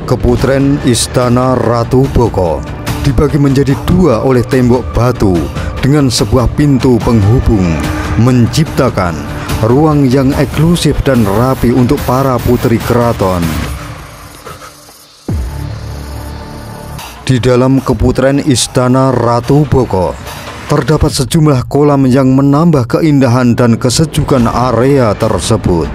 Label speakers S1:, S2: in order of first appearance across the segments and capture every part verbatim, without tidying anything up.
S1: Keputren Istana Ratu Boko dibagi menjadi dua oleh tembok batu dengan sebuah pintu penghubung, menciptakan ruang yang eksklusif dan rapi untuk para putri keraton. Di dalam Keputren Istana Ratu Boko terdapat sejumlah kolam yang menambah keindahan dan kesejukan area tersebut.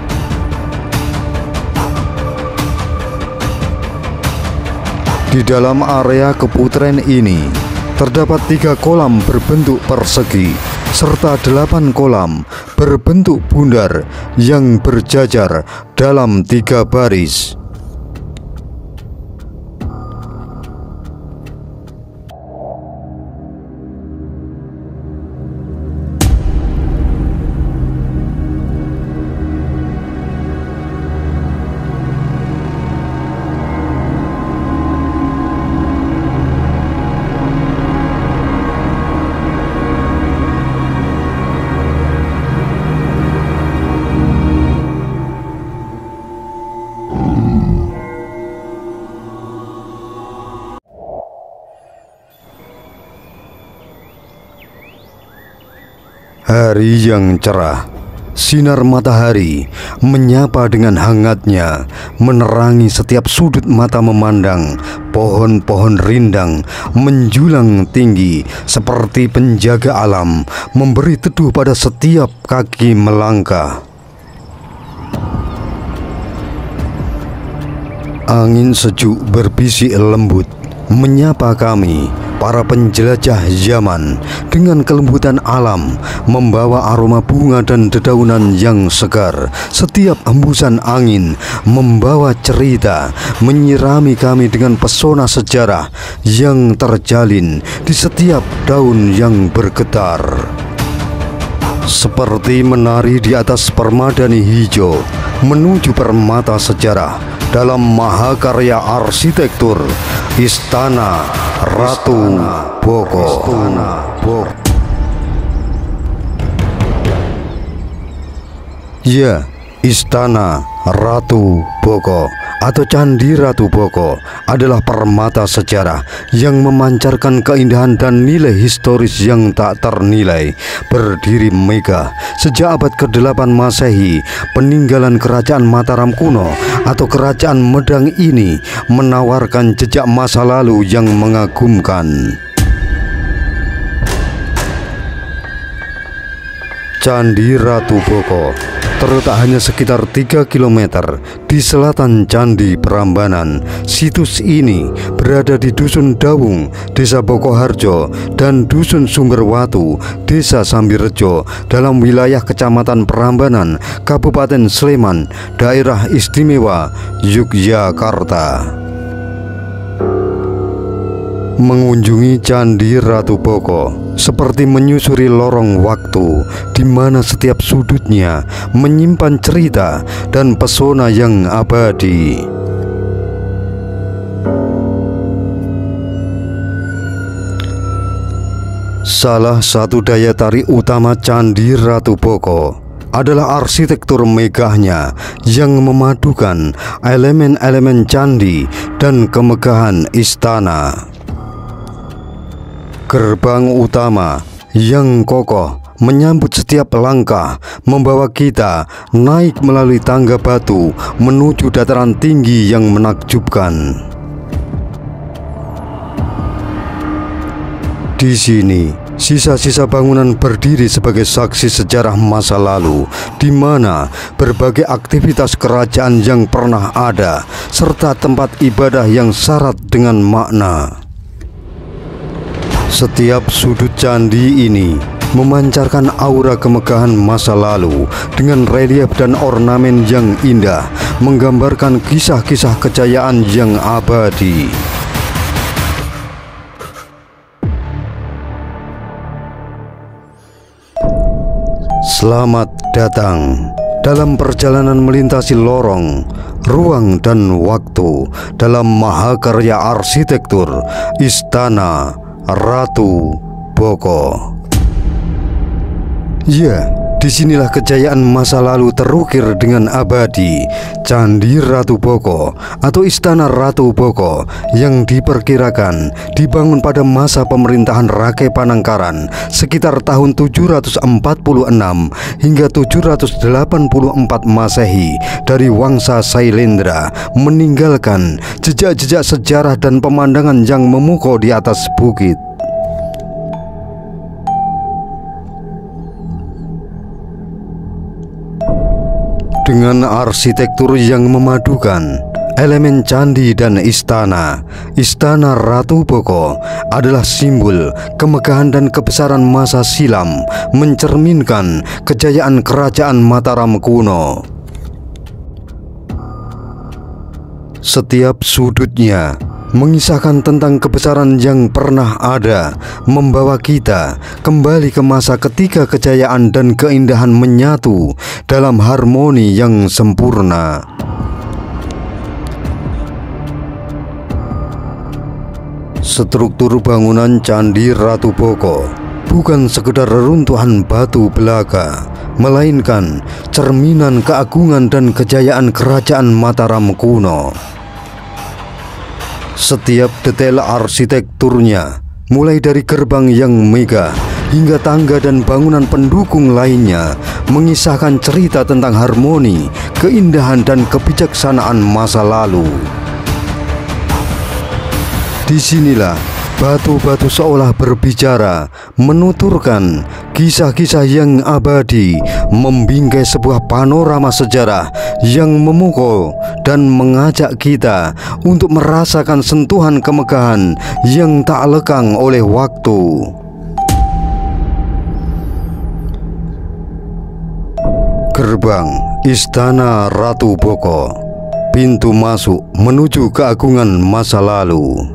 S1: Di dalam area Keputren ini terdapat tiga kolam berbentuk persegi serta delapan kolam berbentuk bundar yang berjajar dalam tiga baris. Hari yang cerah, sinar matahari menyapa dengan hangatnya, menerangi setiap sudut mata memandang. Pohon-pohon rindang menjulang tinggi seperti penjaga alam, memberi teduh pada setiap kaki melangkah. Angin sejuk berbisik lembut menyapa kami, para penjelajah zaman, dengan kelembutan alam, membawa aroma bunga dan dedaunan yang segar. Setiap hembusan angin membawa cerita, menyirami kami dengan pesona sejarah yang terjalin di setiap daun yang bergetar. Seperti menari di atas permadani hijau menuju permata sejarah dalam mahakarya arsitektur Istana Ratu Boko. Ya, Istana Ratu Boko atau Candi Ratu Boko adalah permata sejarah yang memancarkan keindahan dan nilai historis yang tak ternilai. Berdiri megah sejak abad kedelapan Masehi, peninggalan kerajaan Mataram kuno atau kerajaan Medang ini menawarkan jejak masa lalu yang mengagumkan. Candi Ratu Boko terletak hanya sekitar tiga kilometer di selatan Candi Prambanan. Situs ini berada di Dusun Dawung, Desa Bokoharjo, dan Dusun Sumberwatu, Desa Sambirejo, dalam wilayah Kecamatan Prambanan, Kabupaten Sleman, Daerah Istimewa Yogyakarta. Mengunjungi Candi Ratu Boko seperti menyusuri lorong waktu, di mana setiap sudutnya menyimpan cerita dan pesona yang abadi. Salah satu daya tarik utama Candi Ratu Boko adalah arsitektur megahnya yang memadukan elemen-elemen candi dan kemegahan istana. Gerbang utama yang kokoh menyambut setiap langkah, membawa kita naik melalui tangga batu menuju dataran tinggi yang menakjubkan. Di sini, sisa-sisa bangunan berdiri sebagai saksi sejarah masa lalu, di mana berbagai aktivitas kerajaan yang pernah ada, serta tempat ibadah yang syarat dengan makna. Setiap sudut candi ini memancarkan aura kemegahan masa lalu dengan relief dan ornamen yang indah, menggambarkan kisah-kisah kejayaan yang abadi. Selamat datang dalam perjalanan melintasi lorong, ruang, dan waktu dalam mahakarya arsitektur Istana Ratu Boko. Ya, Disinilah kejayaan masa lalu terukir dengan abadi. Candi Ratu Boko atau Istana Ratu Boko yang diperkirakan dibangun pada masa pemerintahan Rakai Panangkaran sekitar tahun tujuh ratus empat puluh enam hingga tujuh ratus delapan puluh empat Masehi dari Wangsa Sailendra, meninggalkan jejak-jejak sejarah dan pemandangan yang memukau di atas bukit. Dengan arsitektur yang memadukan elemen candi dan istana, Istana Ratu Boko adalah simbol kemegahan dan kebesaran masa silam, mencerminkan kejayaan kerajaan Mataram kuno. Setiap sudutnya mengisahkan tentang kebesaran yang pernah ada, membawa kita kembali ke masa ketika kejayaan dan keindahan menyatu dalam harmoni yang sempurna. Struktur bangunan Candi Ratu Boko bukan sekedar reruntuhan batu belaka, melainkan cerminan keagungan dan kejayaan kerajaan Mataram kuno. Setiap detail arsitekturnya, mulai dari gerbang yang megah hingga tangga dan bangunan pendukung lainnya, mengisahkan cerita tentang harmoni, keindahan dan kebijaksanaan masa lalu. Disinilah batu-batu seolah berbicara, menuturkan kisah-kisah yang abadi, membingkai sebuah panorama sejarah yang memukau dan mengajak kita untuk merasakan sentuhan kemegahan yang tak lekang oleh waktu. Gerbang Istana Ratu Boko, pintu masuk menuju keagungan masa lalu.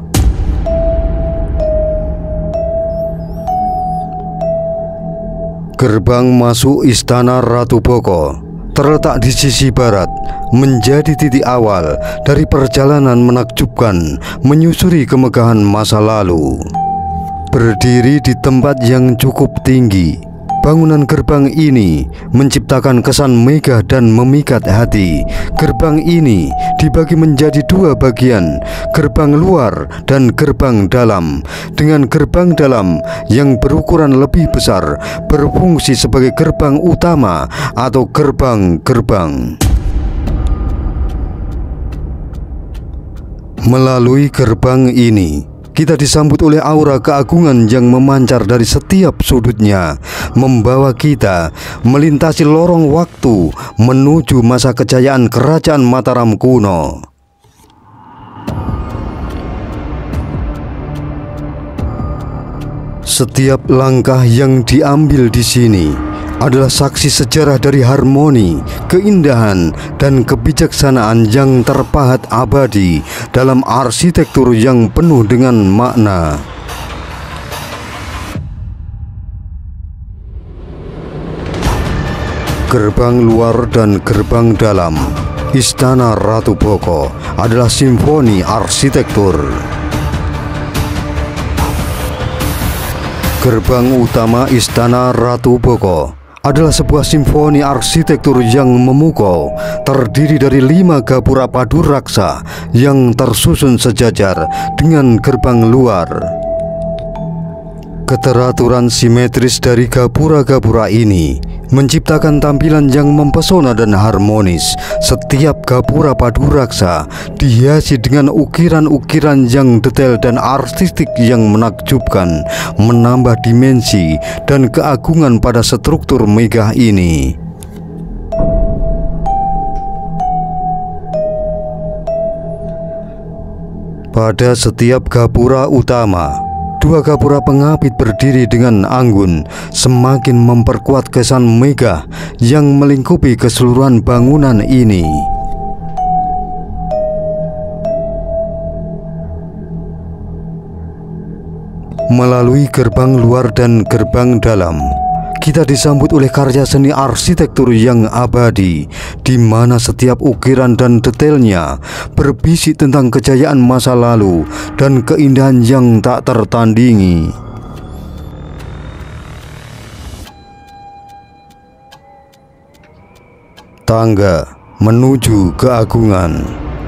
S1: Gerbang masuk Istana Ratu Boko terletak di sisi barat, menjadi titik awal dari perjalanan menakjubkan menyusuri kemegahan masa lalu. Berdiri di tempat yang cukup tinggi, bangunan gerbang ini menciptakan kesan megah dan memikat hati. Gerbang ini dibagi menjadi dua bagian, gerbang luar dan gerbang dalam. Dengan gerbang dalam yang berukuran lebih besar berfungsi sebagai gerbang utama atau gerbang-gerbang. Melalui gerbang ini kita disambut oleh aura keagungan yang memancar dari setiap sudutnya, membawa kita melintasi lorong waktu menuju masa kejayaan kerajaan Mataram kuno. Setiap langkah yang diambil di sini adalah saksi sejarah dari harmoni, keindahan, dan kebijaksanaan yang terpahat abadi dalam arsitektur yang penuh dengan makna. Gerbang luar dan gerbang dalam Istana Ratu Boko adalah simfoni arsitektur. Gerbang utama Istana Ratu Boko adalah sebuah simfoni arsitektur yang memukau, terdiri dari lima gapura padu raksa yang tersusun sejajar dengan gerbang luar. Keteraturan simetris dari gapura-gapura ini menciptakan tampilan yang mempesona dan harmonis. Setiap gapura padu raksa dihiasi dengan ukiran-ukiran yang detail dan artistik yang menakjubkan, menambah dimensi dan keagungan pada struktur megah ini. Pada setiap gapura utama, dua gapura pengapit berdiri dengan anggun, semakin memperkuat kesan megah yang melingkupi keseluruhan bangunan ini. Melalui gerbang luar dan gerbang dalam, kita disambut oleh karya seni arsitektur yang abadi, di mana setiap ukiran dan detailnya berbisik tentang kejayaan masa lalu dan keindahan yang tak tertandingi. Tangga menuju keagungan.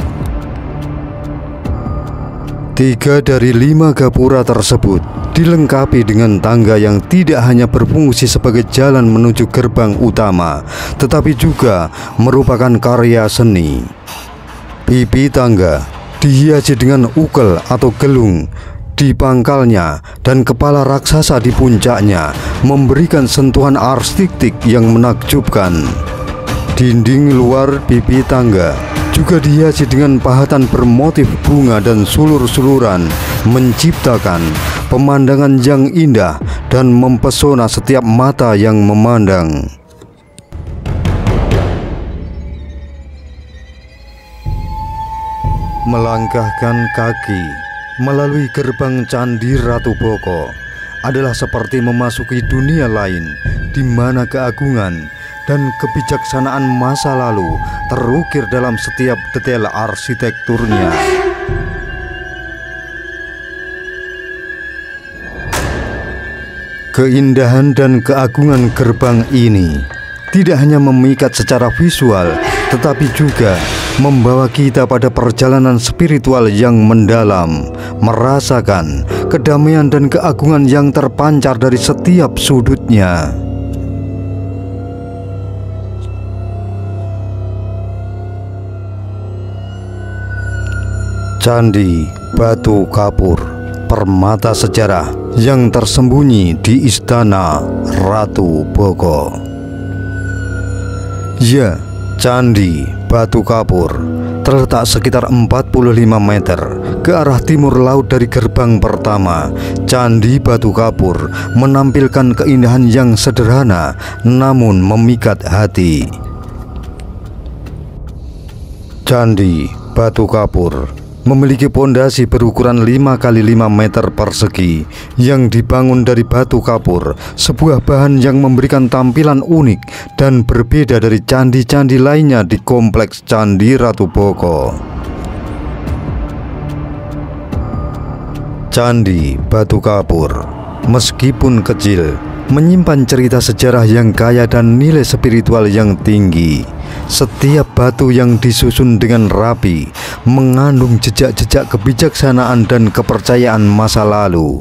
S1: Tiga dari lima gapura tersebut dilengkapi dengan tangga yang tidak hanya berfungsi sebagai jalan menuju gerbang utama, tetapi juga merupakan karya seni. Pipi tangga dihiasi dengan ukel atau gelung di pangkalnya dan kepala raksasa di puncaknya, memberikan sentuhan artistik yang menakjubkan. Dinding luar pipi tangga juga dihiasi dengan pahatan bermotif bunga dan sulur-suluran, menciptakan pemandangan yang indah dan mempesona setiap mata yang memandang. Melangkahkan kaki melalui gerbang Candi Ratu Boko adalah seperti memasuki dunia lain, di mana keagungan dan kebijaksanaan masa lalu terukir dalam setiap detail arsitekturnya. Keindahan dan keagungan gerbang ini tidak hanya memikat secara visual, tetapi juga membawa kita pada perjalanan spiritual yang mendalam, merasakan kedamaian dan keagungan yang terpancar dari setiap sudutnya. Candi Batu Kapur, permata sejarah yang tersembunyi di Istana Ratu Boko. Ya, Candi Batu Kapur terletak sekitar empat puluh lima meter ke arah timur laut dari gerbang pertama. Candi Batu Kapur menampilkan keindahan yang sederhana namun memikat hati. Candi Batu Kapur memiliki pondasi berukuran lima kali lima meter persegi yang dibangun dari batu kapur, sebuah bahan yang memberikan tampilan unik dan berbeda dari candi-candi lainnya di kompleks Candi Ratu Boko. Candi Batu Kapur meskipun kecil, menyimpan cerita sejarah yang kaya dan nilai spiritual yang tinggi. Setiap batu yang disusun dengan rapi mengandung jejak-jejak kebijaksanaan dan kepercayaan masa lalu.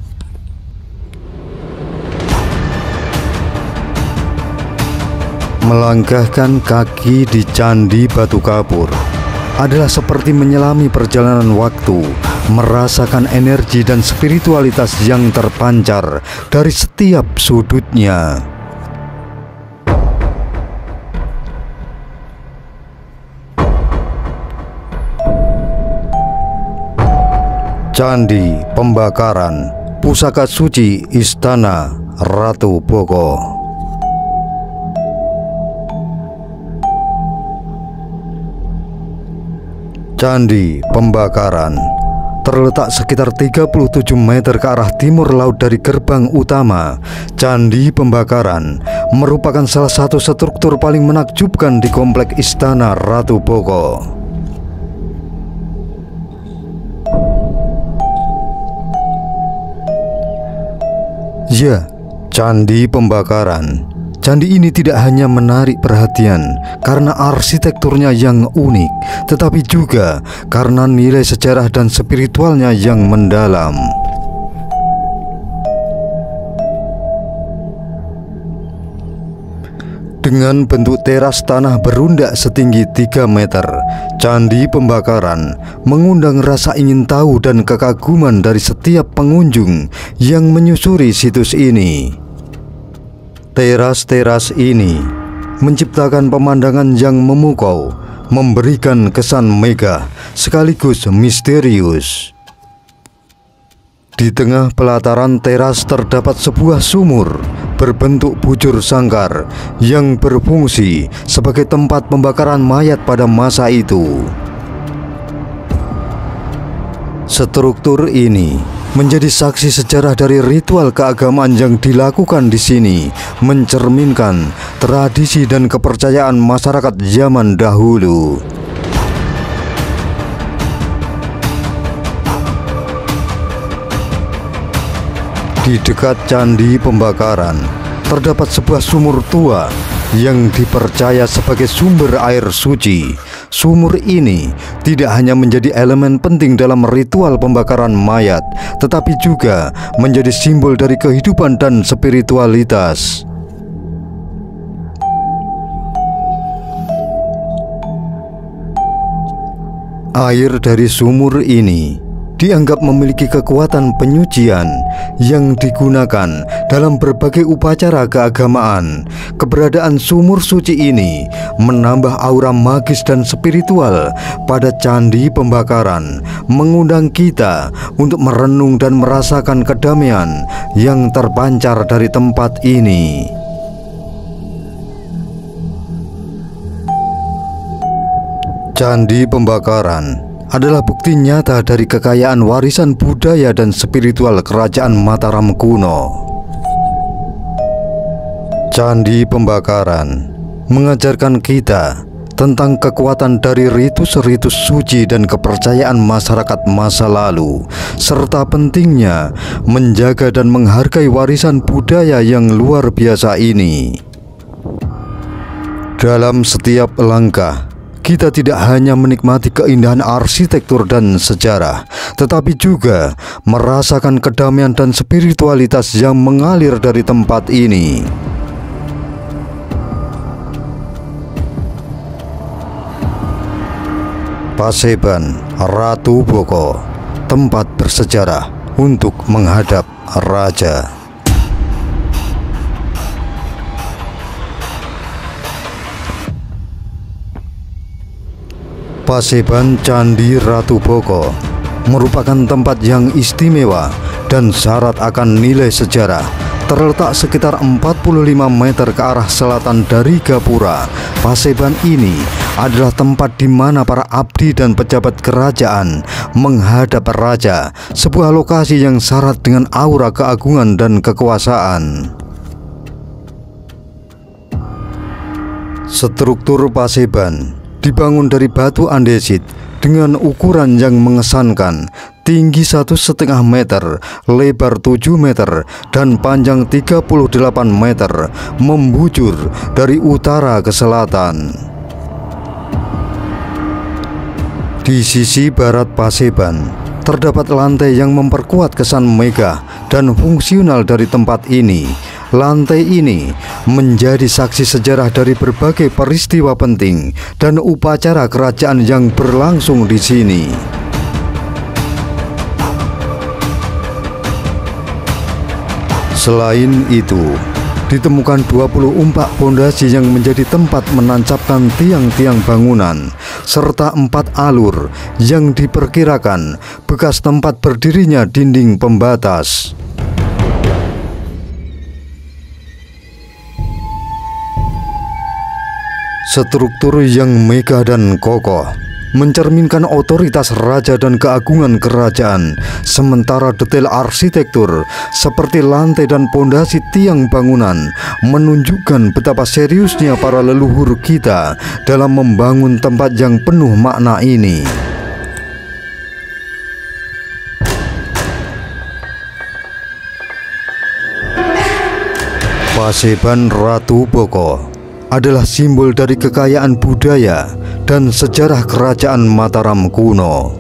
S1: Melangkahkan kaki di Candi Batu Kapur adalah seperti menyelami perjalanan waktu, merasakan energi dan spiritualitas yang terpancar dari setiap sudutnya. Candi Pembakaran, pusaka suci Istana Ratu Boko. Candi Pembakaran terletak sekitar tiga puluh tujuh meter ke arah timur laut dari gerbang utama. Candi Pembakaran merupakan salah satu struktur paling menakjubkan di komplek Istana Ratu Boko. Ya, Candi Pembakaran. Candi ini tidak hanya menarik perhatian karena arsitekturnya yang unik, tetapi juga karena nilai sejarah dan spiritualnya yang mendalam. Dengan bentuk teras tanah berundak setinggi tiga meter, Candi Pembakaran mengundang rasa ingin tahu dan kekaguman dari setiap pengunjung yang menyusuri situs ini. Teras-teras ini menciptakan pemandangan yang memukau, memberikan kesan megah sekaligus misterius. Di tengah pelataran teras terdapat sebuah sumur berbentuk bujur sangkar yang berfungsi sebagai tempat pembakaran mayat pada masa itu. Struktur ini menjadi saksi sejarah dari ritual keagamaan yang dilakukan di sini, mencerminkan tradisi dan kepercayaan masyarakat zaman dahulu. Di dekat Candi Pembakaran terdapat sebuah sumur tua yang dipercaya sebagai sumber air suci. Sumur ini tidak hanya menjadi elemen penting dalam ritual pembakaran mayat, tetapi juga menjadi simbol dari kehidupan dan spiritualitas. Air dari sumur ini dianggap memiliki kekuatan penyucian yang digunakan dalam berbagai upacara keagamaan. Keberadaan sumur suci ini menambah aura magis dan spiritual pada candi pembakaran, mengundang kita untuk merenung dan merasakan kedamaian yang terpancar dari tempat ini. Candi pembakaran adalah bukti nyata dari kekayaan warisan budaya dan spiritual kerajaan Mataram kuno. Candi pembakaran mengajarkan kita tentang kekuatan dari ritus-ritus suci dan kepercayaan masyarakat masa lalu, serta pentingnya menjaga dan menghargai warisan budaya yang luar biasa ini. Dalam setiap langkah, kita tidak hanya menikmati keindahan arsitektur dan sejarah, tetapi juga merasakan kedamaian dan spiritualitas yang mengalir dari tempat ini. Paseban Ratu Boko, tempat bersejarah untuk menghadap raja. Paseban Candi Ratu Boko merupakan tempat yang istimewa dan syarat akan nilai sejarah. Terletak sekitar empat puluh lima meter ke arah selatan dari Gapura, Paseban ini adalah tempat di mana para abdi dan pejabat kerajaan menghadap raja, sebuah lokasi yang syarat dengan aura keagungan dan kekuasaan. Struktur Paseban dibangun dari batu andesit dengan ukuran yang mengesankan, tinggi satu setengah meter, lebar tujuh meter, dan panjang tiga puluh delapan meter, membujur dari utara ke selatan. Di sisi barat Paseban terdapat lantai yang memperkuat kesan megah dan fungsional dari tempat ini. Lantai ini menjadi saksi sejarah dari berbagai peristiwa penting dan upacara kerajaan yang berlangsung di sini. Selain itu, ditemukan dua puluh empat pondasi yang menjadi tempat menancapkan tiang-tiang bangunan, serta empat alur yang diperkirakan bekas tempat berdirinya dinding pembatas. Struktur yang megah dan kokoh mencerminkan otoritas raja dan keagungan kerajaan, sementara detail arsitektur seperti lantai dan pondasi tiang bangunan menunjukkan betapa seriusnya para leluhur kita dalam membangun tempat yang penuh makna ini. Paseban Ratu Boko adalah simbol dari kekayaan budaya dan sejarah kerajaan Mataram kuno.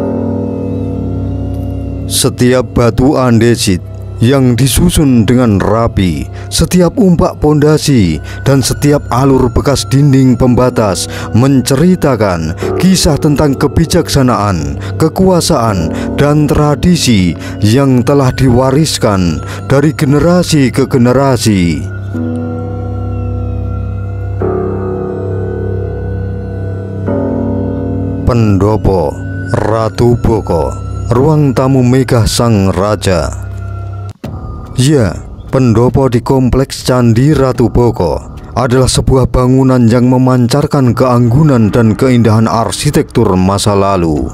S1: Setiap batu andesit yang disusun dengan rapi, setiap umpak pondasi, dan setiap alur bekas dinding pembatas menceritakan kisah tentang kebijaksanaan, kekuasaan, dan tradisi yang telah diwariskan dari generasi ke generasi. Pendopo Ratu Boko, ruang tamu megah sang raja. Ya, pendopo di kompleks Candi Ratu Boko adalah sebuah bangunan yang memancarkan keanggunan dan keindahan arsitektur masa lalu.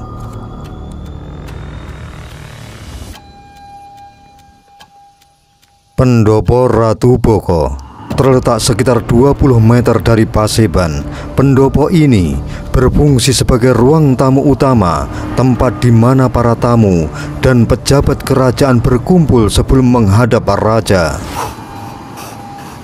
S1: Pendopo Ratu Boko terletak sekitar dua puluh meter dari Paseban. Pendopo ini berfungsi sebagai ruang tamu utama, tempat di mana para tamu dan pejabat kerajaan berkumpul sebelum menghadap raja.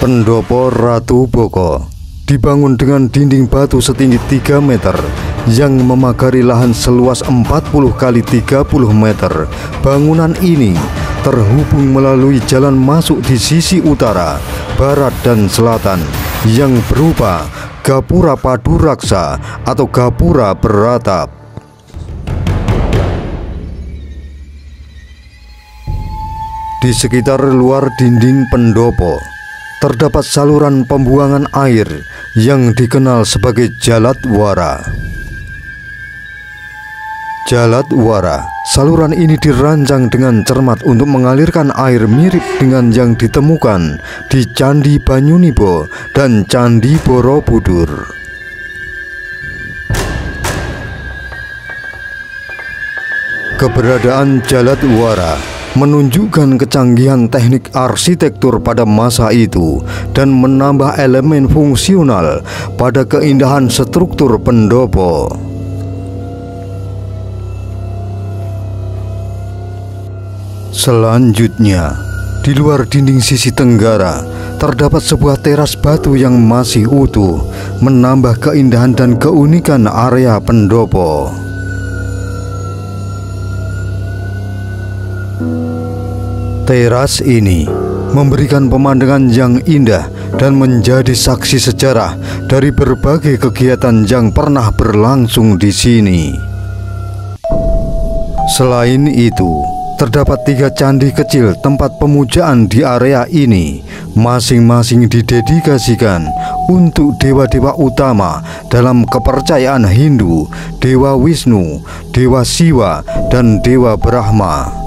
S1: Pendopo Ratu Boko dibangun dengan dinding batu setinggi tiga meter yang memagari lahan seluas empat puluh kali tiga puluh meter. Bangunan ini terhubung melalui jalan masuk di sisi utara, barat, dan selatan yang berupa gapura padu raksa atau gapura beratap. Di sekitar luar dinding pendopo terdapat saluran pembuangan air yang dikenal sebagai Jaladwara. Jaladwara, saluran ini dirancang dengan cermat untuk mengalirkan air mirip dengan yang ditemukan di Candi Banyunibo dan Candi Borobudur. Keberadaan Jaladwara menunjukkan kecanggihan teknik arsitektur pada masa itu dan menambah elemen fungsional pada keindahan struktur pendopo. Selanjutnya, di luar dinding sisi tenggara terdapat sebuah teras batu yang masih utuh, menambah keindahan dan keunikan area pendopo. Teras ini memberikan pemandangan yang indah dan menjadi saksi sejarah dari berbagai kegiatan yang pernah berlangsung di sini. Selain itu, terdapat tiga candi kecil tempat pemujaan di area ini, masing-masing didedikasikan untuk dewa-dewa utama dalam kepercayaan Hindu, Dewa Wisnu, Dewa Siwa, dan Dewa Brahma.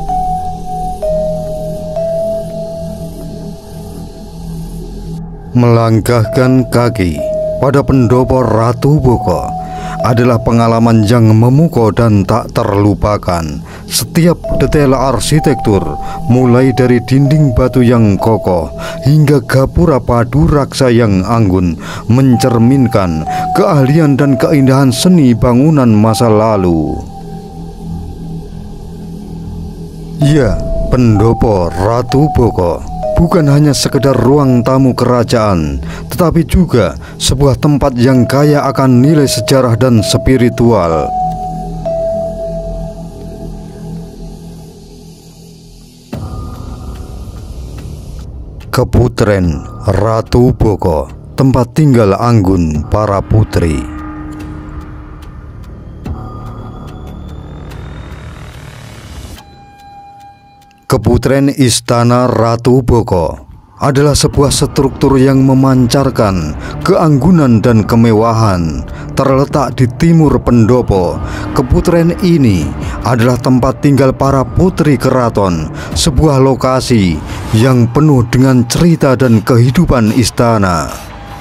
S1: Melangkahkan kaki pada pendopo Ratu Boko adalah pengalaman yang memukau dan tak terlupakan. Setiap detail arsitektur, mulai dari dinding batu yang kokoh hingga gapura padu raksa yang anggun, mencerminkan keahlian dan keindahan seni bangunan masa lalu. Ya, pendopo Ratu Boko bukan hanya sekedar ruang tamu kerajaan, tetapi juga sebuah tempat yang kaya akan nilai sejarah dan spiritual. Keputren Ratu Boko, tempat tinggal anggun para putri. Keputren Istana Ratu Boko adalah sebuah struktur yang memancarkan keanggunan dan kemewahan. Terletak di timur pendopo, keputren ini adalah tempat tinggal para putri keraton, sebuah lokasi yang penuh dengan cerita dan kehidupan istana.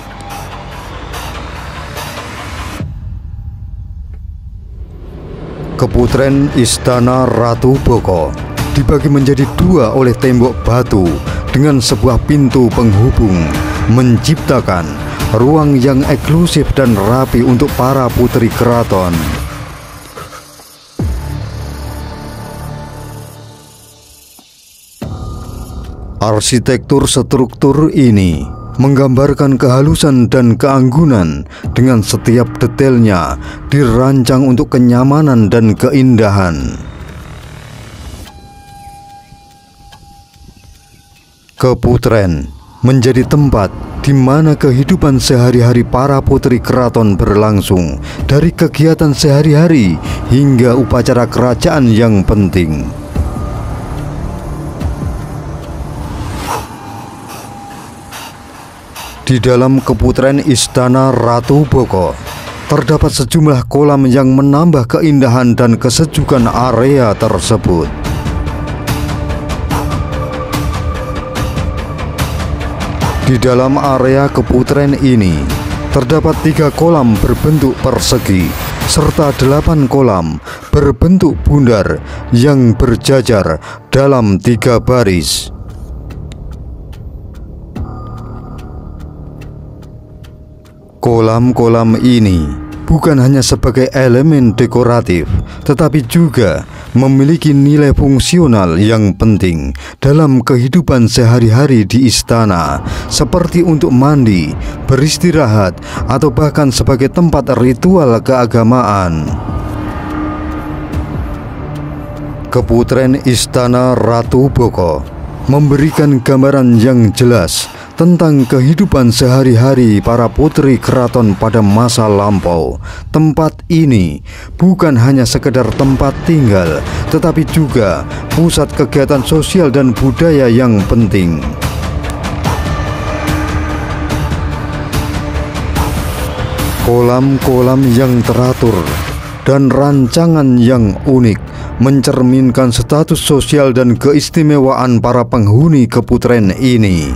S1: Keputren Istana Ratu Boko dibagi menjadi dua oleh tembok batu dengan sebuah pintu penghubung, menciptakan ruang yang eksklusif dan rapi untuk para putri keraton. Arsitektur struktur ini menggambarkan kehalusan dan keanggunan, dengan setiap detailnya dirancang untuk kenyamanan dan keindahan. Keputren menjadi tempat di mana kehidupan sehari-hari para putri keraton berlangsung, dari kegiatan sehari-hari hingga upacara kerajaan yang penting. Di dalam keputren Istana Ratu Boko terdapat sejumlah kolam yang menambah keindahan dan kesejukan area tersebut. Di dalam area keputren ini terdapat tiga kolam berbentuk persegi serta delapan kolam berbentuk bundar yang berjajar dalam tiga baris. Kolam-kolam ini bukan hanya sebagai elemen dekoratif, tetapi juga memiliki nilai fungsional yang penting dalam kehidupan sehari-hari di istana, seperti untuk mandi, beristirahat, atau bahkan sebagai tempat ritual keagamaan. Keputren Istana Ratu Boko memberikan gambaran yang jelas tentang kehidupan sehari-hari para putri keraton pada masa lampau. Tempat ini bukan hanya sekedar tempat tinggal, tetapi juga pusat kegiatan sosial dan budaya yang penting. Kolam-kolam yang teratur dan rancangan yang unik mencerminkan status sosial dan keistimewaan para penghuni keputren ini.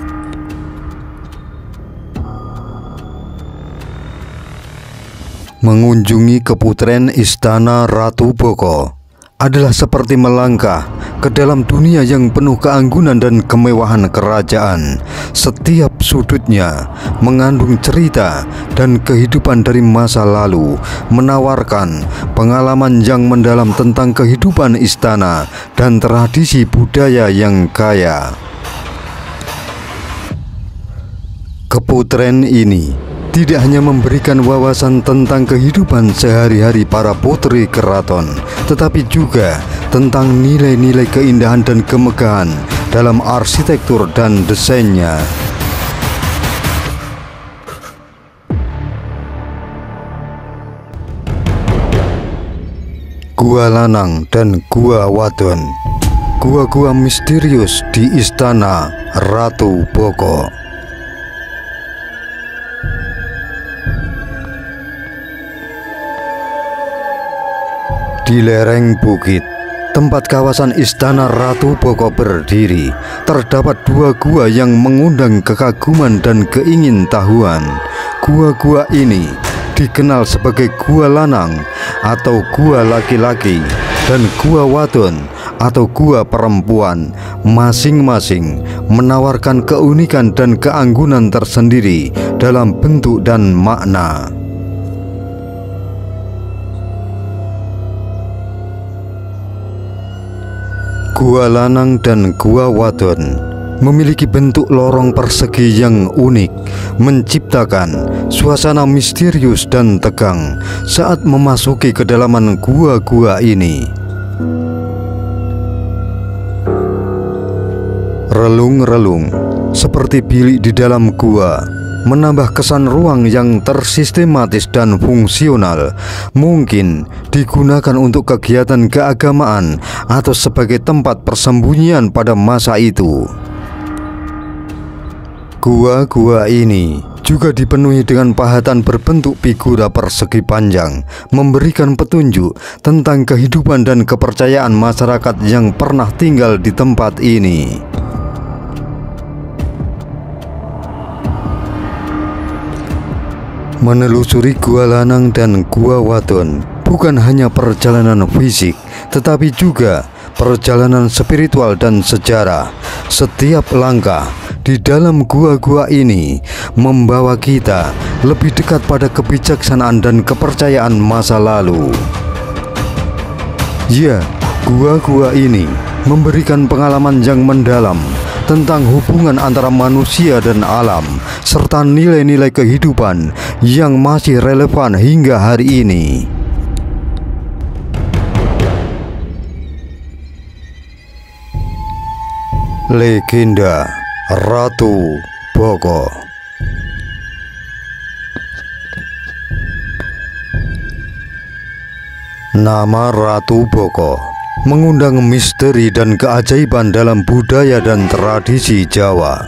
S1: Mengunjungi keputren Istana Ratu Boko adalah seperti melangkah ke dalam dunia yang penuh keanggunan dan kemewahan kerajaan. Setiap sudutnya mengandung cerita dan kehidupan dari masa lalu, menawarkan pengalaman yang mendalam tentang kehidupan istana dan tradisi budaya yang kaya. Keputren ini tidak hanya memberikan wawasan tentang kehidupan sehari-hari para putri keraton, tetapi juga tentang nilai-nilai keindahan dan kemegahan dalam arsitektur dan desainnya. Gua Lanang dan Gua Wadon, gua-gua misterius di Istana Ratu Boko. Di lereng bukit, tempat kawasan Istana Ratu Boko berdiri, terdapat dua gua yang mengundang kekaguman dan keingintahuan. Gua-gua ini dikenal sebagai Gua Lanang atau Gua Laki-laki dan Gua Wadon atau Gua Perempuan. Masing-masing menawarkan keunikan dan keanggunan tersendiri dalam bentuk dan makna. Gua Lanang dan Gua Wadon memiliki bentuk lorong persegi yang unik, menciptakan suasana misterius dan tegang saat memasuki kedalaman gua-gua ini. Relung-relung seperti bilik di dalam gua menambah kesan ruang yang tersistematis dan fungsional, mungkin digunakan untuk kegiatan keagamaan atau sebagai tempat persembunyian pada masa itu. Gua-gua ini juga dipenuhi dengan pahatan berbentuk figura persegi panjang, memberikan petunjuk tentang kehidupan dan kepercayaan masyarakat yang pernah tinggal di tempat ini. Menelusuri Gua Lanang dan Gua Wadon bukan hanya perjalanan fisik, tetapi juga perjalanan spiritual dan sejarah. Setiap langkah di dalam gua-gua ini membawa kita lebih dekat pada kebijaksanaan dan kepercayaan masa lalu. Ya, gua-gua ini memberikan pengalaman yang mendalam tentang hubungan antara manusia dan alam, serta nilai-nilai kehidupan yang masih relevan hingga hari ini. Legenda Ratu Boko. Nama Ratu Boko mengundang misteri dan keajaiban dalam budaya dan tradisi Jawa.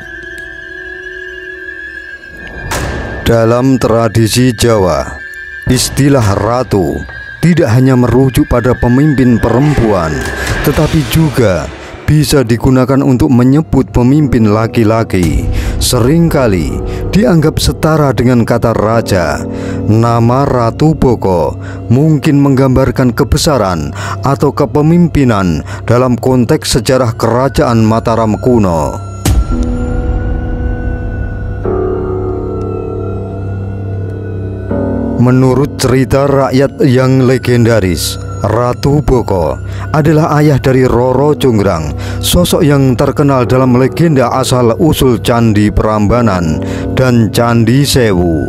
S1: Dalam tradisi Jawa, istilah ratu tidak hanya merujuk pada pemimpin perempuan, tetapi juga bisa digunakan untuk menyebut pemimpin laki-laki. Seringkali dianggap setara dengan kata raja. Nama Ratu Boko mungkin menggambarkan kebesaran atau kepemimpinan dalam konteks sejarah kerajaan Mataram kuno. Menurut cerita rakyat yang legendaris, Ratu Boko adalah ayah dari Roro Jonggrang, sosok yang terkenal dalam legenda asal-usul Candi Prambanan dan Candi Sewu.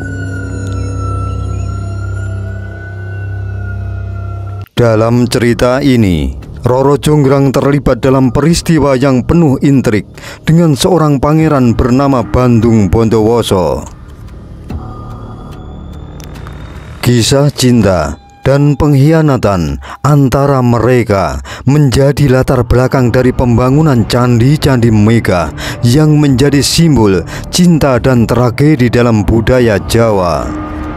S1: Dalam cerita ini, Roro Jonggrang terlibat dalam peristiwa yang penuh intrik dengan seorang pangeran bernama Bandung Bondowoso. Kisah cinta dan pengkhianatan antara mereka menjadi latar belakang dari pembangunan candi-candi megah yang menjadi simbol cinta dan tragedi dalam budaya Jawa.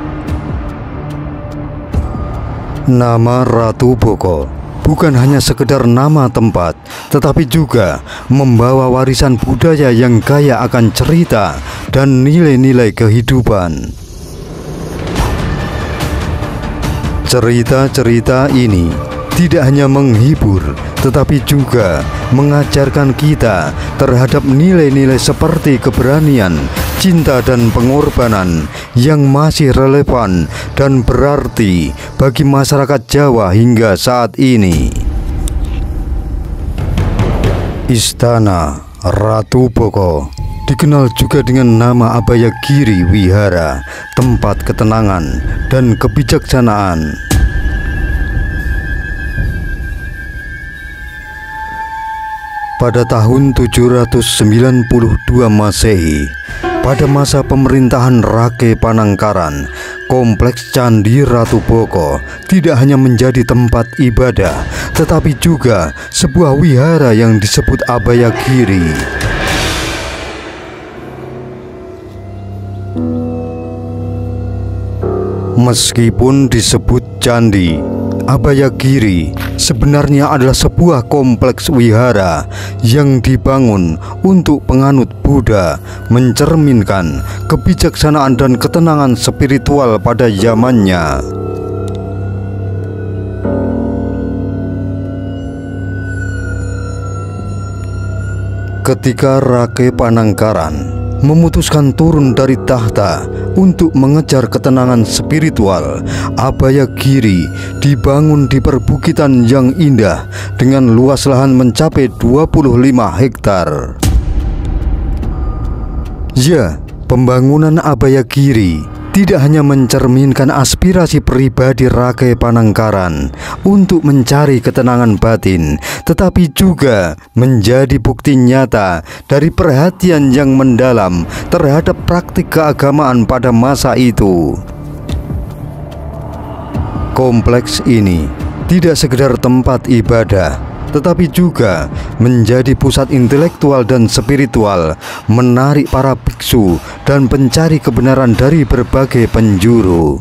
S1: Nama Ratu Boko bukan hanya sekedar nama tempat, tetapi juga membawa warisan budaya yang kaya akan cerita dan nilai-nilai kehidupan. Cerita-cerita ini tidak hanya menghibur, tetapi juga mengajarkan kita terhadap nilai-nilai seperti keberanian, cinta, dan pengorbanan yang masih relevan dan berarti bagi masyarakat Jawa hingga saat ini. Istana Ratu Boko dikenal juga dengan nama Abayagiri Wihara, tempat ketenangan dan kebijaksanaan. Pada tahun tujuh ratus sembilan puluh dua Masehi, pada masa pemerintahan Rake Panangkaran, kompleks Candi Ratu Boko tidak hanya menjadi tempat ibadah, tetapi juga sebuah wihara yang disebut Abayagiri. Meskipun disebut candi, Abayagiri sebenarnya adalah sebuah kompleks wihara yang dibangun untuk penganut Buddha, mencerminkan kebijaksanaan dan ketenangan spiritual pada zamannya. Ketika Rake Panangkaran memutuskan turun dari tahta untuk mengejar ketenangan spiritual, Abayagiri dibangun di perbukitan yang indah dengan luas lahan mencapai dua puluh lima hektar. Ya, pembangunan Abayagiri tidak hanya mencerminkan aspirasi pribadi Rake Panangkaran untuk mencari ketenangan batin, tetapi juga menjadi bukti nyata dari perhatian yang mendalam terhadap praktik keagamaan pada masa itu. Kompleks ini tidak sekedar tempat ibadah, tetapi juga menjadi pusat intelektual dan spiritual, menarik para biksu dan pencari kebenaran dari berbagai penjuru.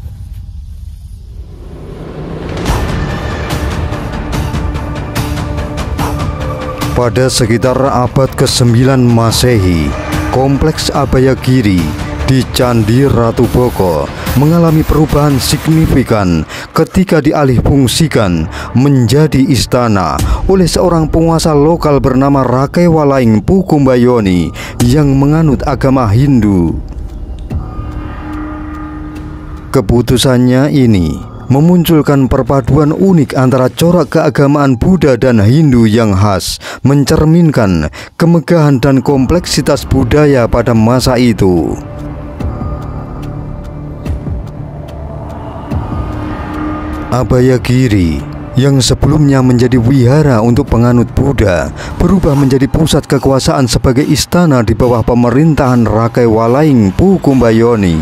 S1: Pada sekitar abad kesembilan Masehi, kompleks Abayagiri di Candi Ratu Boko mengalami perubahan signifikan ketika dialihfungsikan menjadi istana oleh seorang penguasa lokal bernama Rake Walaing Pukumbayoni yang menganut agama Hindu. Keputusannya ini memunculkan perpaduan unik antara corak keagamaan Buddha dan Hindu yang khas, mencerminkan kemegahan dan kompleksitas budaya pada masa itu. Abayagiri yang sebelumnya menjadi wihara untuk penganut Buddha berubah menjadi pusat kekuasaan sebagai istana di bawah pemerintahan Rake Walaing Pukumbayoni.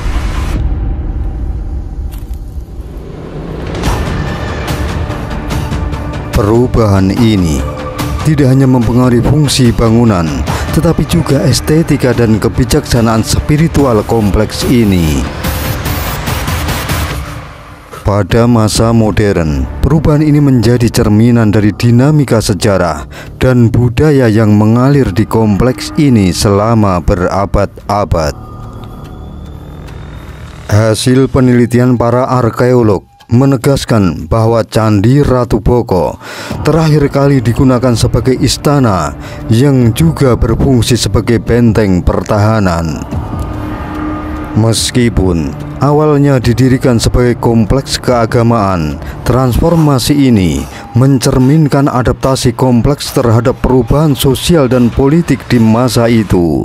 S1: Perubahan ini tidak hanya mempengaruhi fungsi bangunan, tetapi juga estetika dan kebijaksanaan spiritual kompleks ini. Pada masa modern, perubahan ini menjadi cerminan dari dinamika sejarah dan budaya yang mengalir di kompleks ini selama berabad-abad. Hasil penelitian para arkeolog menegaskan bahwa Candi Ratu Boko terakhir kali digunakan sebagai istana yang juga berfungsi sebagai benteng pertahanan. Meskipun awalnya didirikan sebagai kompleks keagamaan, transformasi ini mencerminkan adaptasi kompleks terhadap perubahan sosial dan politik di masa itu.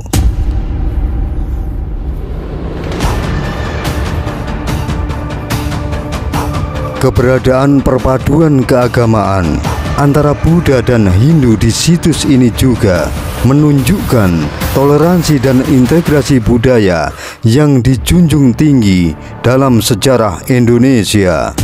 S1: Keberadaan perpaduan keagamaan antara Buddha dan Hindu di situs ini juga menunjukkan toleransi dan integrasi budaya yang dijunjung tinggi dalam sejarah Indonesia.